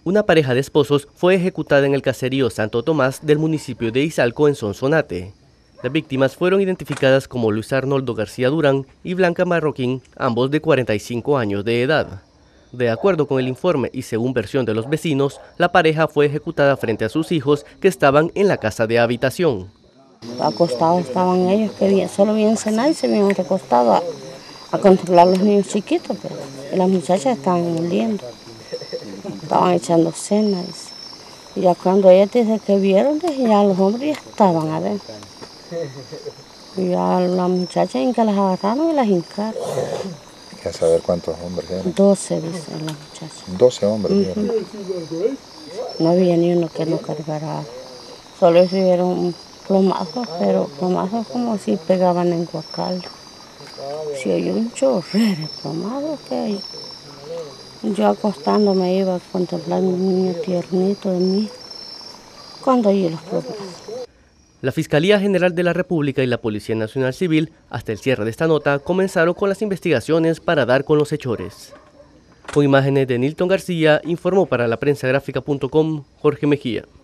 Una pareja de esposos fue ejecutada en el caserío Santo Tomás del municipio de Izalco, en Sonsonate. Las víctimas fueron identificadas como Luis Arnoldo García Durán y Blanca Marroquín, ambos de 45 años de edad. De acuerdo con el informe y según versión de los vecinos, la pareja fue ejecutada frente a sus hijos que estaban en la casa de habitación. Acostados estaban ellos, que solo habían cenado y se habían recostado a controlar a los niños chiquitos, pero las muchachas estaban muriendo. Estaban echando cena. Y ya cuando ella dice que vieron, ya los hombres ya estaban adentro. Y ya las muchachas en que las agarraron y las hincaron. ¿Quieres saber cuántos hombres eran? 12, dicen las muchachas. 12 hombres. No había ni uno que no cargara. Solo vieron plomazos, pero plomazos como si pegaban en guacal. Si oyó un chorrero de plomazos que yo acostándome iba a contemplar a mi niño tiernito de mí cuando oí los plomazos. La Fiscalía General de la República y la Policía Nacional Civil, hasta el cierre de esta nota, comenzaron con las investigaciones para dar con los hechores. Con imágenes de Nilton García, informó para laprensagráfica.com Jorge Mejía.